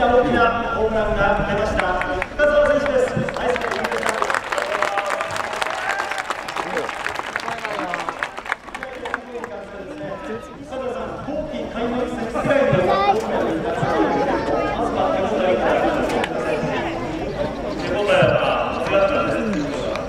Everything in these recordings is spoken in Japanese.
大きなホームランが出ました深澤選手です。ナイスピッチングでした。深澤さん、後期開幕戦世界のホームランになりました。まずは手応えをいただきましてください。手応えは違ったんです。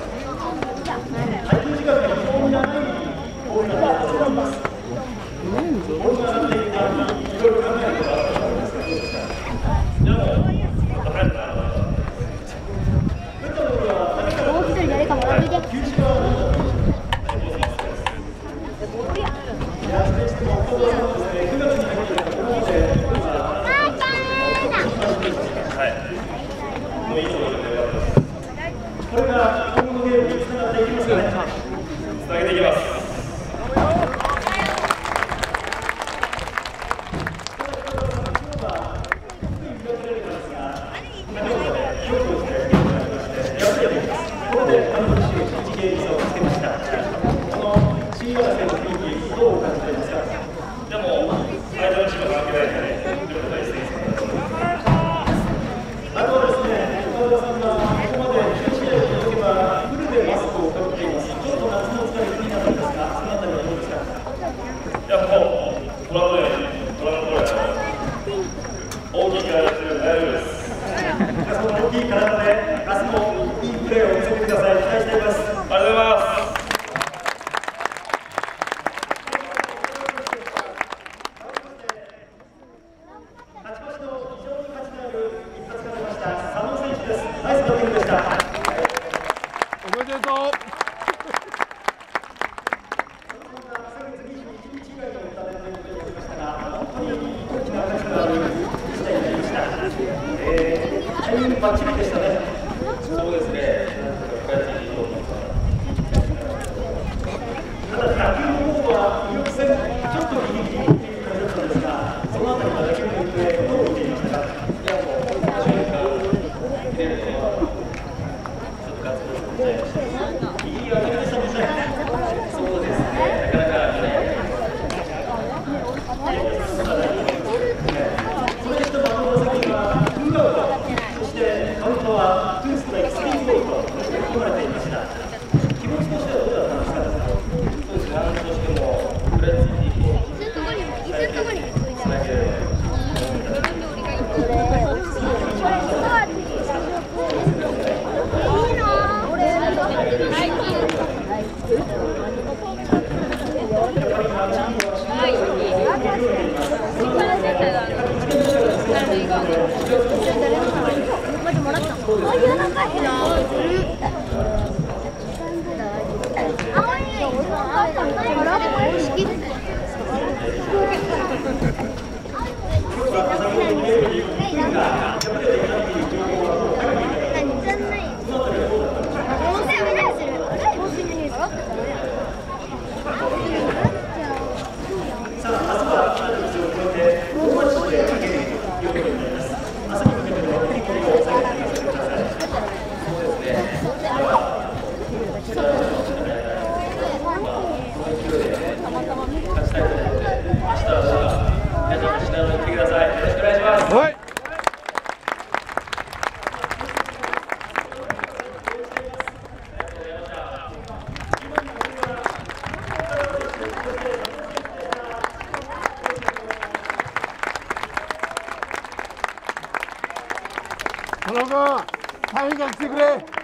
滞空時間が非常に長いホームランだったと思います。ボールが上がっていったのにいろいろ考えることがあったと思いますが、どうですか。でも、高いな。打ったボールは高かったです。球種は何だったんでしょうか。いや、それにしても、深澤さんはですね、9月に入っていたところまで、はい。もういいところでよかったです。これが今後のゲームにつながっていきますかね。つなげていきます。大きい体で大丈夫です。その大きい体で明日もいいプレーを見せてください。期待しています。ありがとうございます。勝ち越しの非常に価値のある一発が出ました佐野選手です。ナイスバッティングでした。 おめでとう。 バッチリでしたね。 そうですね。 ただ打球の方は威力戦ちょっとギリギリっていう感じだったんですが、そのあたりの打球の行方どう見ていましたか。 いやもう瞬間切れるのはちょっとガッツポーズ出ちゃいました。 いい当たりでしたもんね。 そうですね。なかなかね。 それにしても打席は2アウト。カウントは2ストライク3ボールと含まれていました。気持ちとしてはどうだったんですか。 そうですね。なんとしてもプレッツにこうつなげる。 はい。田中、サインが来てくれ。